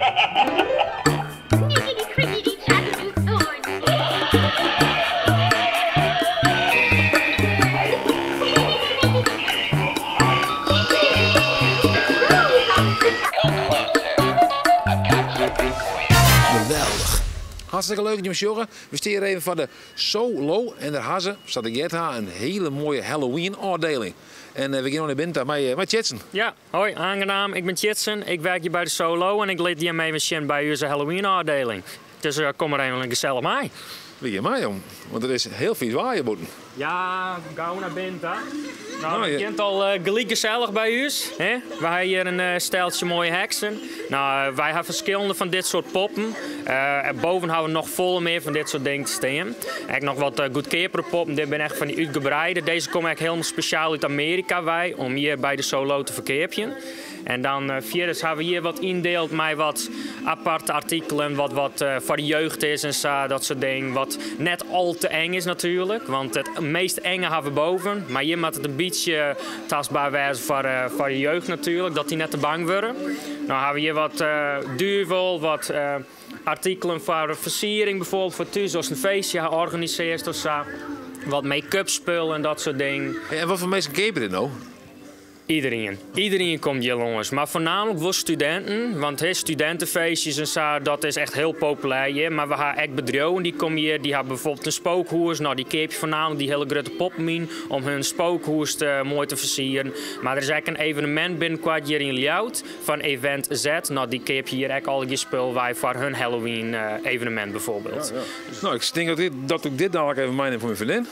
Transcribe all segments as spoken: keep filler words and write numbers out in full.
Hartstikke leuk, jongens, jongen. We steren even van de Solo en daar hadden ze, staat ik net een hele mooie Halloween-afdeling. En uh, we gaan naar binnen met, uh, met Tjitsen. Ja, hoi, aangenaam. Ik ben Tjitsen. Ik werk hier bij de Solo en ik leid hier mee met bij onze Halloween-afdeling. Dus uh, kom er even gezellig mee. Wie je mij, jong? Want er is heel veel waaien boeten. Ja, gauw naar binnen. Nou, Nou, je je- kent al uh, gelijk gezellig bij ons. Hè? We hebben hier een uh, steltje mooie heksen. Nou, uh, wij hebben verschillende van dit soort poppen. Uh, en boven hebben we nog vol meer van dit soort dingen te staan. Ik nog wat uh, goedkepere poppen. Dit zijn echt van die uitgebreide. Deze komen echt helemaal speciaal uit Amerika bij, om hier bij de Solo te verkeerpjen. En dan uh, verder hebben we hier wat indeeld met wat aparte artikelen, wat, wat uh, voor de jeugd is en zo, dat soort dingen. Wat net al te eng is natuurlijk, want het meest enge hebben we boven. Maar hier moet het een beetje tastbaar wezen voor, uh, voor de jeugd natuurlijk, dat die net te bang worden. Nou hebben we hier wat uh, duivel, wat uh, artikelen voor versiering bijvoorbeeld voor thuis, als een feestje georganiseerd of zo. Wat make-up spul en dat soort dingen. Hey, en wat voor mensen kepen dit nou? Iedereen. Iedereen komt hier jongens. Maar voornamelijk voor studenten. Want hè, studentenfeestjes en zo, dat is echt heel populair hier. Maar we hebben echt bedrijven die komen hier. Die hebben bijvoorbeeld een spookhoers. Nou, die keep je voornamelijk die hele grote poppen in. Om hun spookhoers te, mooi te versieren. Maar er is eigenlijk een evenement binnenkort hier in Ljout. Van Event Z. Nou, die keep je hier echt al je spul bij voor hun Halloween uh, evenement bijvoorbeeld. Ja, ja. Nou, ik denk dat, dit, dat ik dit dadelijk even meeneem voor mijn vriendin.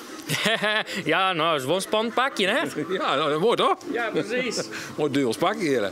Ja, nou, dat is wel een spannend pakje, hè? Ja, nou, dat mooi toch? Ja, precies. Mooi dubbels pakje hier.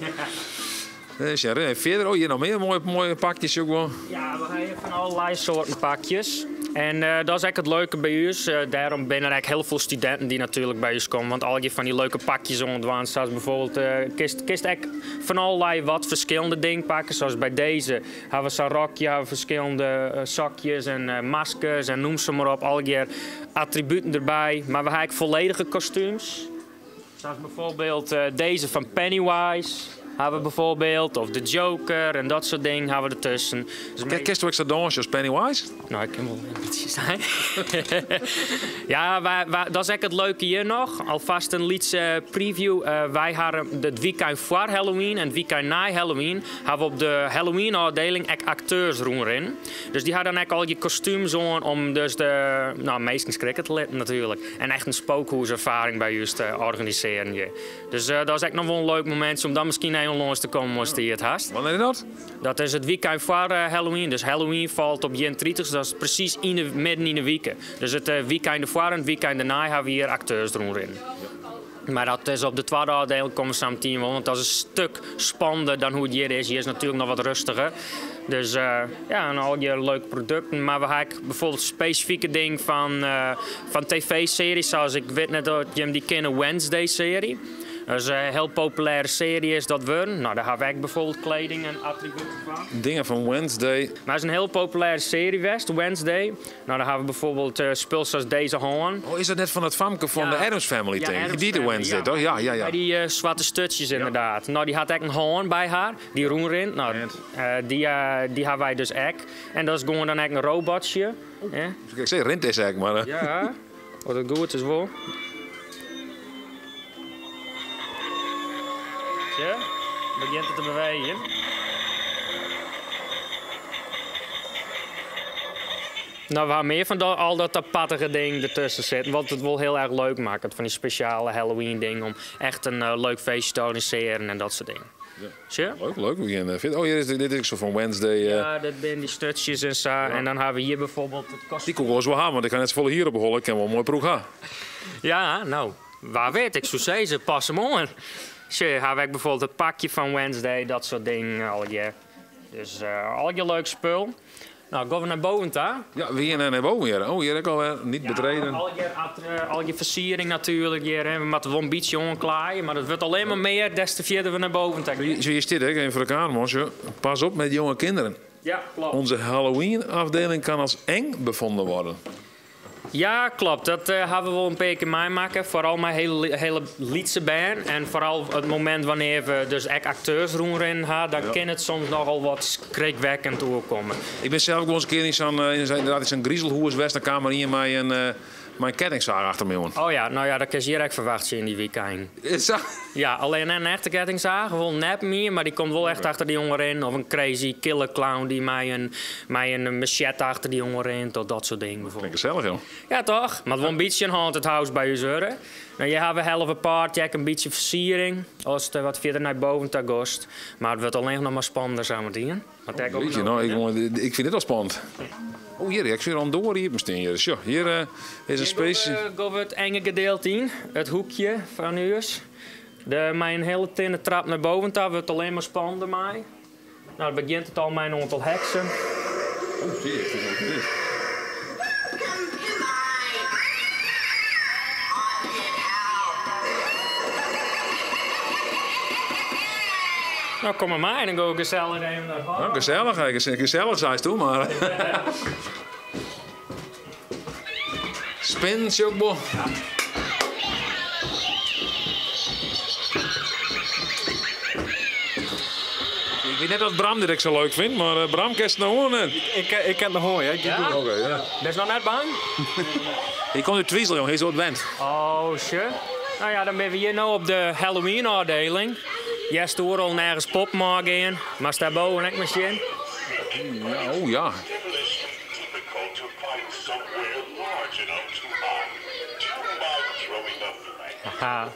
Dus ja, en verder, oh, hier nog meer mooie, mooie pakjes ook wel. Ja, we hebben van allerlei soorten pakjes. En uh, dat is eigenlijk het leuke bij ons. Uh, daarom zijn er eigenlijk heel veel studenten die natuurlijk bij ons komen. Want al je van die leuke pakjes onderwaan, zoals bijvoorbeeld, uh, kist, kist eigenlijk van allerlei wat verschillende dingen pakken. Zoals bij deze hebben we zo'n rokje, hebben we verschillende uh, zakjes en uh, maskers en noem ze maar op. Al je attributen erbij. Maar we hebben eigenlijk volledige kostuums. Zoals bijvoorbeeld uh, deze van Pennywise. Hebben we bijvoorbeeld, of de Joker en dat soort dingen hebben we ertussen. Dus Kijk, kerst ook zo'n dansje als Pennywise? nou, ik kan wel een beetje zijn. Ja, wij, wij, dat is echt het leuke hier nog. Alvast een liedje preview. Uh, wij hadden het weekend voor Halloween en het weekend na Halloween hebben we op de Halloween-afdeling echt acteurs erin. Dus die hadden echt al je kostuums aan om dus de, nou, meestens schrikken te letten natuurlijk. En echt een spookhoeservaring bij ons te organiseren. Ja. Dus uh, dat is echt nog wel een leuk moment om dan misschien even langs te komen als je het hast. Wanneer is dat? Dat is het weekend voor uh, Halloween. Dus Halloween valt op eenentwintig, dat is precies in de, midden in de week. Dus het uh, weekend ervoor en het weekend daarna hebben we hier acteurs erin. Maar dat is op de tweede afdeling komen we samen team, want dat is een stuk spannender dan hoe het hier is. Hier is natuurlijk nog wat rustiger. Dus uh, ja, en al je leuke producten. Maar we hebben bijvoorbeeld specifieke dingen van, uh, van tv-series, zoals ik weet net dat je hem die kennen, Wednesday-serie. Dat is een heel populaire serie is dat we. Nou, daar hebben we bijvoorbeeld kleding en attributen van. Dingen van Wednesday. Maar het is een heel populaire serie West, Wednesday. Nou, daar hebben we bijvoorbeeld uh, spul zoals deze hoorn. Oh, is dat net van het famke van Ja. de Adams Family Ja, thing? Addams Die de Family, Wednesday, ja. toch? Ja, ja, ja. Bij die uh, zwarte stutjes inderdaad. Nou, die had echt een hoorn bij haar, die roerin. Nou, uh, die, uh, die hebben wij dus echt. En dat is gewoon dan echt een robotje. Eh? Dus ik zeg, rent is eigenlijk, maar... uh, Ja, wat het goed is wel. Ja, begint het te bewegen. Nou, we hebben meer van dat, al dat aparte ding ertussen zitten, wat het wel heel erg leuk maakt. Van die speciale Halloween dingen om echt een uh, leuk feestje te organiseren en dat soort dingen. Ja. Zie je? Leuk, leuk. We gaan, uh, fit- oh, hier is, dit is zo van Wednesday. uh, Ja, dat zijn die stutjes en zo. En dan hebben we hier bijvoorbeeld het kostuum. Die kon wel eens wel hebben, want ik kan net zo vol hier op hollen. Ik kan wel een mooi broek hebben. Ja, nou, waar weet ik, zo zei ze, pas hem aan. Zo hebben we bijvoorbeeld het pakje van Wednesday, dat soort dingen al je. Dus uh, al je leuk spul. Nou, gaan we naar boven daar. Ja, we gaan naar boven hier. Oh, hier heb ik al uh, niet betreden. Al je, at- al je versiering natuurlijk hier. Hè. We moeten wel een beetje onklaaien, maar dat wordt alleen maar meer des te verder we naar boven gaan. Zo je zit, hè, even voor elkaar, monsje. Pas op met jonge kinderen. Ja, klopt. Onze Halloween-afdeling kan als eng bevonden worden. Ja, klopt. Dat uh, hebben we wel een paar keer meemaken. Vooral mijn hele, hele liedse band. En vooral het moment wanneer we dus echt acteurs erin gaan, dan ja. kan het soms nogal wat schrikwekkend toekomen. Ik ben zelf ook wel eens een keer in zo'n uh, zo'n griezelhoers Westerkamer hier met een, uh, mijn kettingzaag achter me. Jongen. Oh ja, nou ja, dat kun je hier echt verwachten in die weekend. Is dat? Ja, alleen een echte kettingzaag, wel net meer, maar die komt wel echt achter die jongen in. Of een crazy killer clown die mij een, mij een machette achter die jongen in, tot dat soort dingen bijvoorbeeld. Gezellig, joh. Ja, toch? Maar wel een beetje een haunted house bij je zeuren. Nou, je hebt een halve part, je hebt een beetje versiering. Als het wat verder naar boven te gost. Maar het wordt alleen nog maar spannender zometeen. Oh, weet je, nou, ik, ik vind dit wel spannend. Oh, hier, ik zie er al door hier bestaan. Hier, zo, hier uh, is een space. Hier gaan we het enge gedeelte in, het hoekje van huis. De, mijn hele tinnen trap naar boven, daar wordt alleen maar spannender mee. Nou, dan begint het al mijn aantal heksen. Oh, zie je, het is ook niet. Nou, kom maar maar en dan gaan we gezellig even naar boven. Nou, gezellig, gezellig zei ze toen, maar... Spin, Sjokbo. Ja. Ik weet net dat Bram dit ik zo leuk vind, maar uh, Bram kent het nog hoor net. Ik, ik, ik ken het nog hoor, ja. Ja? Oké, okay, ja. Ben je nog net bang? Ik kom uit Twiesel, jongen, hij is zo wend. Oh, shit. Nou ja, dan ben we hier nu op de Halloween-afdeling. Jij stoort al nergens popmarkt in, maar sta boven ook machine. Ja, oh ja. Haha.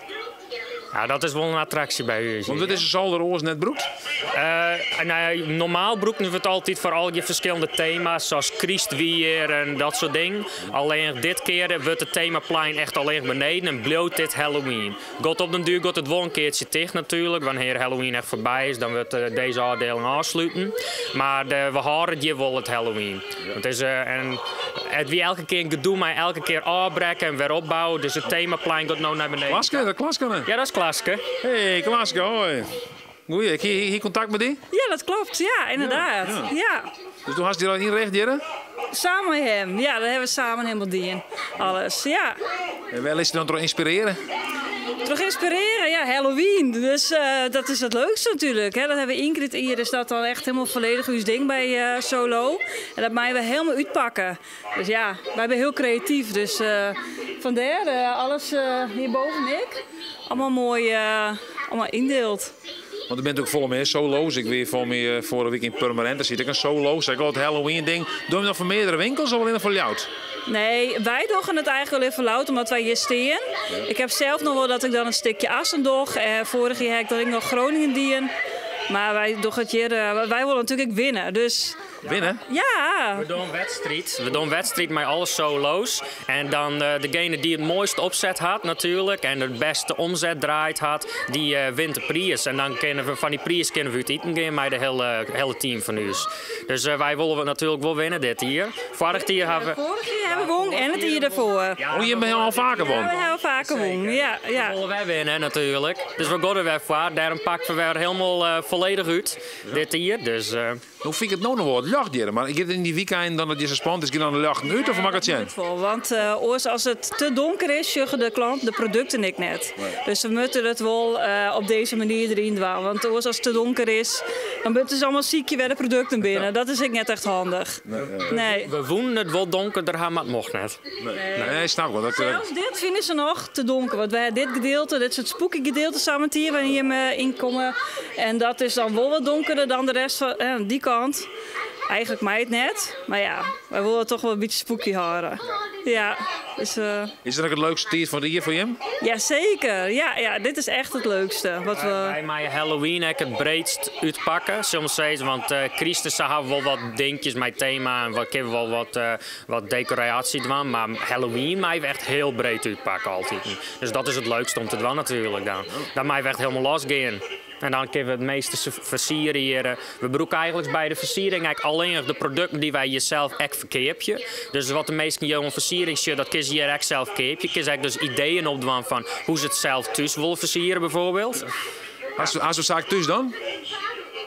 Ja, dat is wel een attractie bij u. Want wat is een zolderoors net broekt? Uh, nou ja, normaal broeken we het altijd voor al je verschillende thema's, zoals Christwier en dat soort dingen. Alleen dit keer wordt het themaplein echt alleen beneden en bloot dit Halloween. God op den duur gaat het wel een keertje dicht natuurlijk. Wanneer Halloween echt voorbij is, dan wordt uh, deze afdeling afsluiten. Maar uh, we houden hier wel het Halloween. Ja. Het is, uh, en het wie elke keer een gedoe, maar elke keer afbreken en weer opbouwen. Dus het themaplein gaat nou naar beneden. Klaske, dat Klaske. Ja, dat is Klaske. Hey, Klaske, hoi. Goeie, heb je hier contact met die? Ja, dat klopt. Ja, inderdaad. Ja, ja. ja. Dus toen had je er al inrecht, Jere? Samen met hem. Ja, dat hebben we samen helemaal die alles. Ja. En wel is het dan toch inspireren? Terug inspireren, ja, Halloween. Dus uh, dat is het leukste natuurlijk. Hè. Dat hebben we Ingrid hier, is dat dan echt helemaal volledig uw ding bij uh, Solo. En dat mij we helemaal uitpakken. Dus ja, wij zijn heel creatief. Dus uh, vandaar uh, alles uh, hierboven ik. Allemaal mooi uh, allemaal indeeld. Want er bent ook vol meer solo's. Ik weer voor me uh, vorige week in Permanent. Daar zit ik een solo. Zeg ik al het Halloween ding. Doen we nog voor meerdere winkels of alleen voor jou? Nee, wij doen het eigenlijk wel even luid omdat wij hier staan. Ja. Ik heb zelf nog wel dat ik dan een stukje Assen doe. Uh, vorig jaar heb ik dat ik nog Groningen dien. Maar wij doen het hier, uh, wij willen natuurlijk winnen. Dus winnen? Ja. We doen een wedstrijd. We doen een wedstrijd met alle solo's. En dan uh, degene die het mooiste opzet had natuurlijk. En de beste omzet draait had, die uh, wint de prijs. En dan kunnen we van die prijs kunnen we het eten gaan met de hele, hele team van ons. Dus uh, wij willen natuurlijk wel winnen dit hier. Vorig jaar hebben we... Vorig jaar hebben we gewonnen en het hier daarvoor. Ja, oh, je hebt al vaker gewonnen? Ja, we hebben vaker gewonnen. Ja, ja. Dan willen wij winnen natuurlijk. Dus we gaan er weer voor. Daarom pakken we weer helemaal uh, volledig uit. Ja. Dit hier. Dus... Uh, Hoe vind ik het nou nog wel? Lacht je, maar ik heb in die weekend dan dat je zo spannend is, ik dan de lacht uit of mag het zijn? Want uh, als het te donker is, zeggen de klant de producten ik net. Nee. Dus we moeten het wel uh, op deze manier erin doen. Want als het te donker is, dan moeten ze allemaal ziekje weer de producten binnen. Ja. Dat is ik net echt handig. Nee. nee. We wonen het wel donkerder, maar het mocht net. Nee, nee. nee snap wel. Dat, Zelfs dit vinden ze nog te donker. Want wij dit gedeelte, dit is het spooky gedeelte samen hier waar hier uh, in komen. En dat is dan wel wat donkerder dan de rest van uh, die kant. Eigenlijk mij het net, maar ja, wij willen toch wel een beetje spooky houden. Ja, dus, uh... Is dat ook het leukste tier van de hier voor je? Jazeker, ja, ja, dit is echt het leukste. Wat we... Bij mij Halloween heb ik het breedst uitpakken, soms steeds, want uh, Christus hebben we wel wat dingetjes met thema en wat kunnen we wel wat, uh, wat decoratie doen, maar Halloween mij we echt heel breed uitpakken altijd. Dus dat is het leukste om te doen natuurlijk dan. Dan mij we echt helemaal losgaan. En dan kunnen we het meeste versieren hier. We broeken eigenlijk bij de versiering eigenlijk alleen de producten die wij jezelf echt verkeerpje. Dus wat de meeste jonge versiering, dat kun je hier echt zelf keepje. Je kunt eigenlijk dus ideeën opdoen van hoe ze het zelf thuis willen versieren bijvoorbeeld. Als we, als we zaak thuis dan?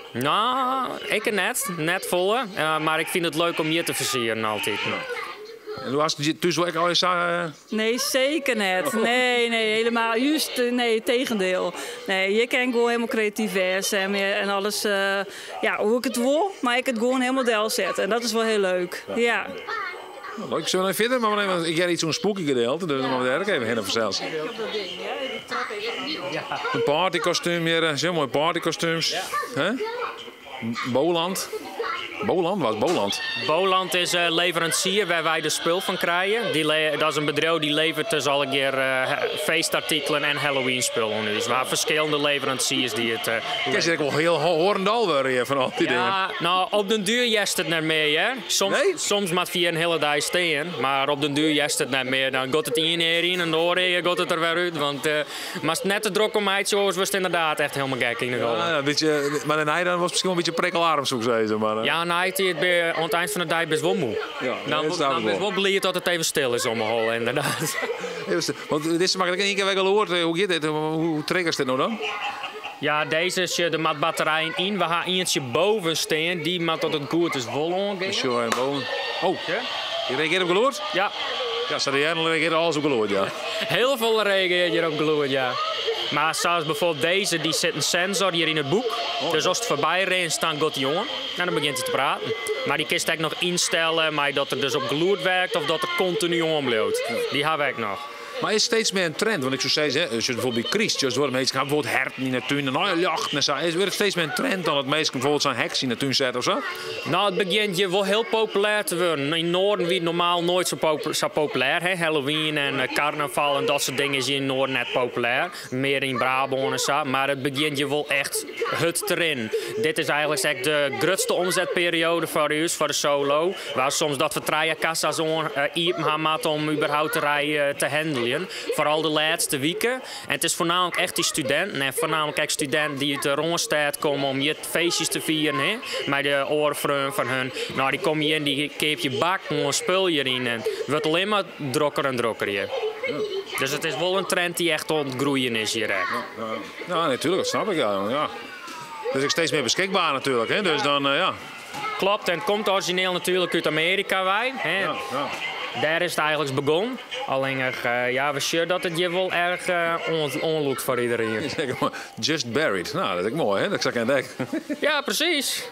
Nou, ik net. Net volle. Uh, maar ik vind het leuk om hier te versieren altijd. En hoe was het thuis wel al eens? Uh... Nee, zeker net. Nee, nee, helemaal. Juist, nee, tegendeel. Nee, je kan gewoon helemaal creatief wezen en, en alles, uh, ja, hoe ik het wil, maar ik het gewoon helemaal deel zetten. En dat is wel heel leuk. Ja. ja. Nou, leuk, zullen we even verder? Maar even, ik heb iets zo'n spooky gedeelte, dus dan moeten we daar ook even heen zelfs. Ik heb dat ding, ja. Die trap even aan. Ja. Een partykostuum hier, zo mooi partykostuums. Ja. Huh? Boland. Boland? Wat is Boland? Boland is uh, leverancier waar wij de spul van krijgen. Die dat is een bedrijf die levert dus al een keer uh, feestartikelen en Halloween spullen. Dus we hebben verschillende leveranciers die het... Uh, Kijk, je wel heel horendal worden hier van al die dingen. Ja, nou op den duur jest het niet meer, hè. Soms, nee? soms moet via een hele dag staan, maar op den duur jest het niet meer. Dan gaat het in in en door gaat het er weer uit. Want uh, maar het net te druk om mij zoals was het inderdaad echt helemaal gek in de goal. Ja, een beetje, maar de Nijdan was misschien wel een beetje prikkelarm, zou ik zeggen. Maar, uh. Ja, nou, het bij, aan het eind van de dag best wel moe. Ja, dan dan, dan is wel blij dat het even stil is om me hol, inderdaad. Want dit is maar één keer gehoord. Hoe gaat dit? Hoe triggers dit nou dan? Ja, deze is de mat batterij in. We gaan eentje boven staan. Die maakt dat het goed is vol ongeveer. Zo en boven. Oh, ja? Je reageert op gehoord? Ja. Ja, ze reageert alles op gehoord, ja. Heel veel reageert hier op gehoord, ja. Maar zoals bijvoorbeeld deze, die zit een sensor hier in het boek. Oh, dus als het voorbij rent, dan gaat hij jongen. En dan begint hij te praten. Maar die kist ik nog instellen, maar dat er dus op geloerd werkt of dat er continu omloopt. Die heb ik nog. Maar is steeds meer een trend? Want ik zou zeggen, als je bijvoorbeeld bij Christjes wordt mensen gaan bijvoorbeeld herten in de tuin en nou, jachten en zo. Is het steeds meer een trend dan het mensen bijvoorbeeld zo'n heks in de tuin zetten of zo? Nou, het begint je wel heel populair te worden. In het noorden wie het normaal nooit zo, pop zo populair. Hè? Halloween en uh, carnaval en dat soort dingen is in het noorden net populair. Meer in Brabant en zo. Maar het begint je wel echt het erin. Dit is eigenlijk zeg, de grootste omzetperiode voor ons, voor de solo. Waar soms dat we drie kassa's on uh, hebben om überhaupt te rijden te handelen. Vooral de laatste weken. En het is voornamelijk echt die studenten. En voornamelijk echt studenten die uit de Ronstad komen om je feestjes te vieren. Hè? Met de oorvrienden van hun. Nou, die komen hier in, die keep je bak, een spul hierin. En het wordt alleen maar drukker en drukker hier. Ja. Dus het is wel een trend die echt ontgroeien is hier. Hè? Ja, ja. ja, natuurlijk, dat snap ik. Ja. Ja. Dus is steeds meer beschikbaar natuurlijk. Hè? Dus dan, uh, ja. Klopt, en het komt origineel natuurlijk uit Amerika wij. Hè? Ja, ja. Daar is het eigenlijk begonnen. Alleen uh, ja, we zien dat het je wel erg uh, on onlukt voor iedereen. Just buried. Nou, dat is mooi, hè? Dat zou ik aan denken. Ja, precies.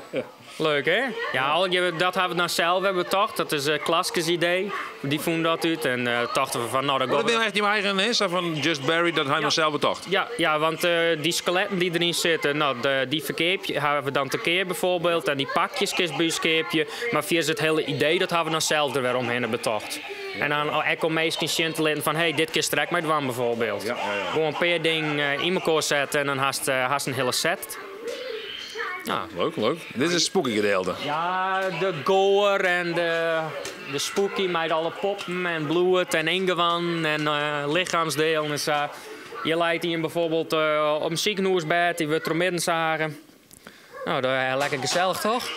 Leuk, hè? Ja, dat hebben we nou zelf hebben we toch. Dat is een klassisch idee. Die vonden dat uit en uh, dachten we van, nou, dat gaat. Dat ben echt je eigen is van Just Buried, dat hij ja. nog zelf betocht. Ja, ja, want uh, die skeletten die erin zitten, nou, de, die verkeep je, hebben we dan tekeer bijvoorbeeld. En die pakjes kist je. Maar via het hele idee, dat hebben we nou zelf er weer omheen betocht. Ja. En dan ook al meestal te van, hey, dit keer strek met dwan bijvoorbeeld. Ja, ja, ja. Gewoon een paar dingen uh, in elkaar zetten en dan hast je uh, een hele set. Ja. Leuk, leuk. Dit is een spooky gedeelte. Ja, de gore en de, de spooky met alle poppen en bloed en ingewand en uh, lichaamsdelen. Dus, uh, je leidt hier bijvoorbeeld uh, op een ziekenhuisbed, die wordt er midden zagen. Nou, dat is lekker gezellig, toch?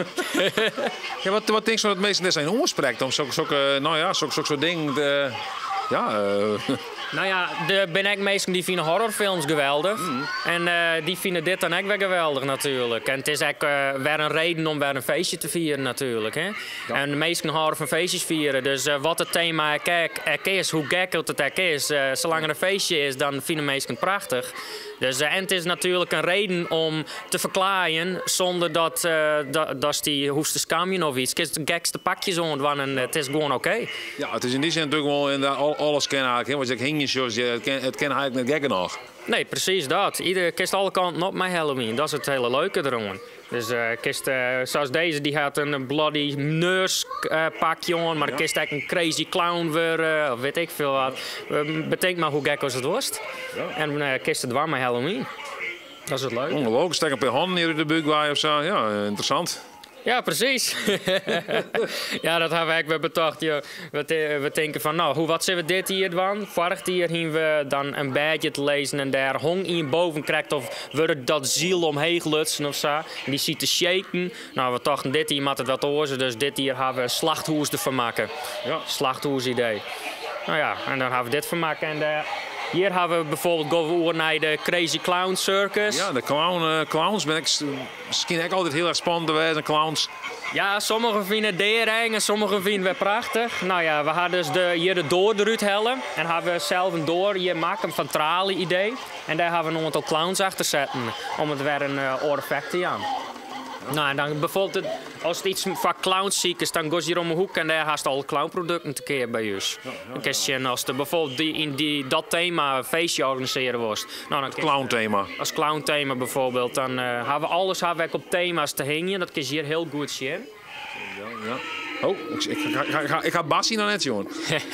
Ja, wat, wat denk je dat het meeste zijn oorspreekt om zo'n zo, zo, nou ja, zo, zo, zo ding... De, ja, uh. Nou ja, er ben ik mensen die vinden horrorfilms geweldig. Mm. En uh, die vinden dit dan ook weer geweldig natuurlijk. En het is ook uh, weer een reden om weer een feestje te vieren natuurlijk. Hè? Ja. En de meesten houden van feestjes vieren. Dus uh, wat het thema ook is, hoe gek het ook is. Uh, zolang er een feestje is, dan vinden mensen het prachtig. Dus, uh, en het is natuurlijk een reden om te verklaren zonder dat, uh, dat, dat die hoeft te scammen of iets. Het is de gekste pakjes aan en het is gewoon oké. Okay. Ja, het is in die zin natuurlijk wel in de, alles kennen eigenlijk. Want je zegt hingetjes, het ken het ken eigenlijk net gekker nog. Nee, precies dat. Iedereen kist alle kanten op met Halloween. Dat is het hele leuke erom. Dus uh, kist, uh, zoals deze, die had een bloody nurse uh, pakje aan, maar ja. Kist eigenlijk een crazy clown weer, uh, of weet ik veel wat. Uh, betekent maar hoe gek als het was. Ja. En uh, kist het warm met Halloween. Dat is het leuk. Ongelooflijk, stek een paar handen hier in de buik of zo. Ja, interessant. Ja, precies. Ja, dat hebben we weer bedacht. Ja. We, we denken van, nou, hoe, wat zullen we dit hier doen? Vorig jaar gingen we dan een beetje te lezen en daar hong in boven krijgt of we dat ziel omheen lutsen of zo. En die ziet te shaken. Nou, we dachten, dit hier moet het wat horen, dus dit hier hebben we een slachthoes ervan maken. Ja. Slachthoes idee. Nou ja, en dan hebben we dit van maken en de Hier hebben we bijvoorbeeld over naar de Crazy Clown Circus. Ja, de clown, uh, clowns ben ik misschien ook altijd heel erg spannend geweest, clowns. Ja, sommigen vinden het eng en sommigen vinden het prachtig. Nou ja, we hadden dus de, hier de door eruit hellen. En hebben we zelf een door hier maken van tralie idee. En daar hebben we nog een aantal clowns achter zetten om het weer een uh, oor effect te aan. Nou, en dan bijvoorbeeld, als het iets van clowns ziek is, dan ga je hier om een hoek en daar haast al clownproducten te keer bij ons. Ja, ja, ja. Dan je, als er bijvoorbeeld die, in die, dat thema een feestje organiseren wordt. Nou, dan clownthema. Als clownthema bijvoorbeeld, dan uh, hebben we alles hebben we op thema's te hangen. Dat kun je hier heel goed zien. Ja, ja. Oh, ik, ik, ik, ik, ik, ik ga Bassie nou net, jongen.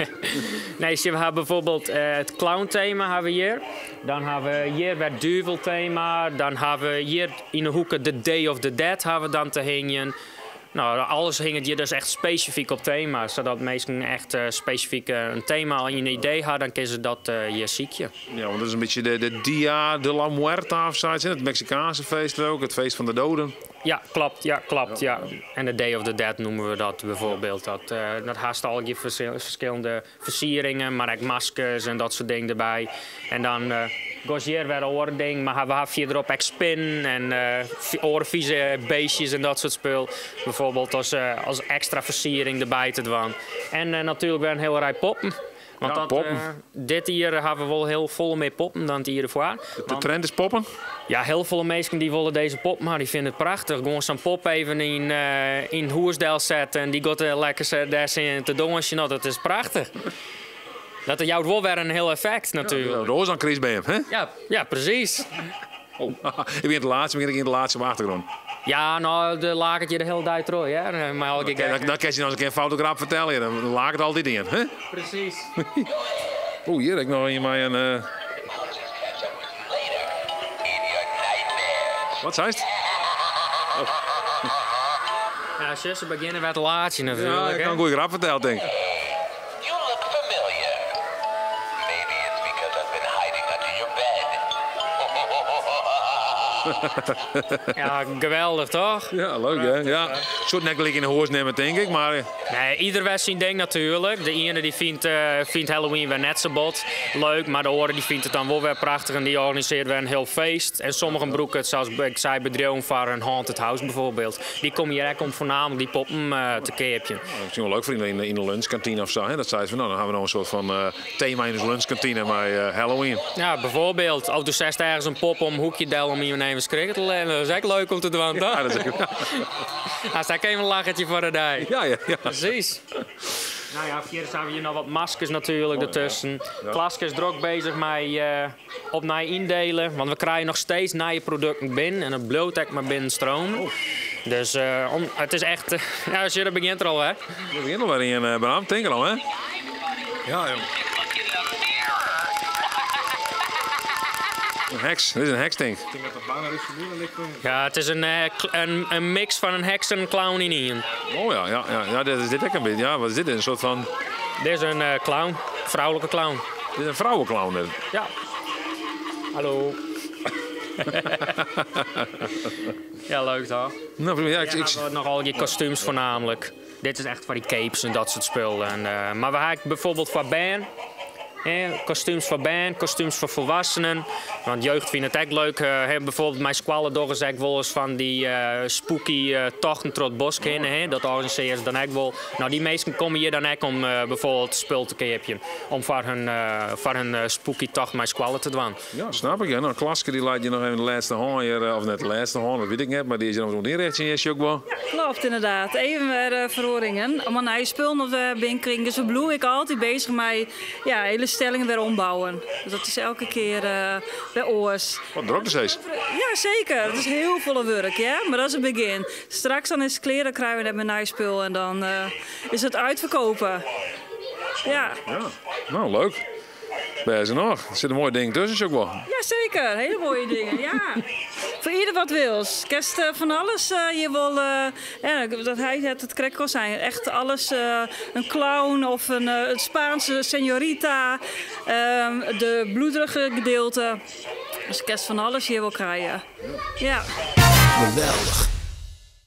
Nee, we hebben bijvoorbeeld uh, het clownthema hebben we hier. Dan hebben we hier het duvelthema. Dan hebben we hier in de hoeken de Day of the Dead hebben we dan te hangen. Nou, alles hing het hier dus echt specifiek op thema. Zodat mensen echt uh, specifiek uh, een thema in een idee hadden, dan kiezen ze dat uh, hier ziekje. Ja, want dat is een beetje de, de Dia de la Muerta of zoiets. Het Mexicaanse feest ook, het feest van de doden. Ja, klopt. Ja, klopt ja. En de Day of the Dead noemen we dat bijvoorbeeld. Dat, uh, dat haast al je verschillende versieringen, maar ook maskers en dat soort dingen erbij. En dan uh, Gozier weer een ding, maar we hebben erop ook spin en uh, oorvieze beestjes en dat soort spul. Bijvoorbeeld als, uh, als extra versiering erbij te doen. En uh, natuurlijk weer een hele rij poppen. Want ja, dat, poppen. Uh, dit hier hebben we wel heel vol mee poppen dan het hier ervoor. De, de trend is poppen? Ja, heel veel mensen die willen deze pop, maar die vinden het prachtig. Gewoon zo'n pop even in, uh, in Hoersdel zetten en die gaat uh, lekker daar zitten te doen. Nou, dat is prachtig. Dat er jou wel weer een heel effect natuurlijk. Ja, roze aan Chris bij hem, hè? Ja, ja, precies. Oh, ik ben de laatste, ben ik in de laatste op de achtergrond. Ja, nou, de laat ik je de hele tijd terug, hè? Maar dan, dan, dan kan je nog eens een keer een fotograaf vertellen, dan laat ik het altijd in, hè? Precies. Oeh, hier heb ik nog in mij een... Uh... Wat zei het? Oh. Ja, zussen beginnen met het laatje natuurlijk. Ja, ik kan een goede grap vertellen, denk ik. You look familiar. Maybe it's because I've been hiding under your bed. Ja, geweldig toch? Ja, leuk hè? Ja. Soort net gelijk in de hoors nemen, denk ik, maar... Nee, ieder wedstrijd denkt natuurlijk. De ene die vindt, uh, vindt Halloween weer net zo bot leuk, maar de andere die vindt het dan wel weer prachtig en die organiseert weer een heel feest. En sommige broeken, zoals ik zei, bedrijven voor een haunted house bijvoorbeeld, die komen hier echt om voornamelijk die poppen uh, te keepje. Ja, dat is wel leuk voor in de, in de lunchkantine of zo. Hè? Dat zei ze van, nou, dan hebben we nog een soort van uh, thema in de lunchkantine bij uh, Halloween. Ja, bijvoorbeeld. Als er zegt ergens een pop om een hoekje delen om je even schrikken te leren. Dat is echt leuk om te doen, toch? Ja, dat is echt... Als daar even een lachetje voor de dag. Ja, ja, ja. Precies. Nou ja, verder hebben we hier nog wat maskers natuurlijk oh, ertussen. Ja. Ja. Klaske is er ook bezig met uh, op naar indelen. Want we krijgen nog steeds nieuwe producten binnen. En het bloot ook maar binnen stromen. Oh. Dus uh, om, het is echt... Uh, ja, als je er begint er al, hè? We beginnen al weer in uh, Bram, denk al, hè? Ja, ja. Een heks, dit is een heks-ding. Ja, het is een, uh, een, een mix van een heks en een clown in één. Oh ja, ja, ja. Ja, dit is dit ook een beetje. Ja, wat is dit? Een soort van... Dit is een uh, clown, vrouwelijke clown. Dit is een vrouwenclown. Dit. Ja. Hallo. Ja, leuk toch? Nou, ja, ik, Ja, ik... we hebben nogal je kostuums voornamelijk. Dit is echt voor die capes en dat soort spullen. En, uh, maar we hebben bijvoorbeeld voor band. Eh, kostuums voor band, kostuums voor volwassenen. Want jeugd vindt het echt leuk. Uh, bijvoorbeeld mijn squallendoggen zeg ik wel eens van die uh, spooky uh, tochten door het bos heen. Hè? Dat organiseren ze dan echt wel. Nou, die meesten komen hier dan echt om uh, bijvoorbeeld spul te keepje. Om voor hun, uh, voor hun uh, spooky tocht mijn squallen te doen. Ja, snap ik. Ja. Nou, Klaske die laat je nog even de laatste hand hier. Uh, of net de laatste hand, dat weet ik niet. Maar die is er nog zo'n inrichting is je ook wel. Ja, klopt inderdaad. Even weer uh, verhoringen. Om een spul nog uh, binnenkringen. Dus Blue ik altijd bezig met ja, hele stellingen weer ombouwen. Dus dat is elke keer uh, bij oors. Wat druk is deze? Ja, zeker. Het is heel volle werk, ja. Maar dat is het begin. Straks dan is het kleren krijgen we net met een spul en dan uh, is het uitverkopen. Ja. Ja, nou leuk. Bij ze nog. Er zit een mooi ding tussen, ook wel. Ja, zeker. Hele mooie dingen, ja. Voor ieder wat wils. Kerst uh, van alles uh, hier wil. Uh, ja, dat hij het het krekkel zijn. Echt alles. Uh, een clown of een, uh, een Spaanse señorita. Uh, de bloederige gedeelte. Dus kerst van alles hier wil krijgen. Ja. Geweldig.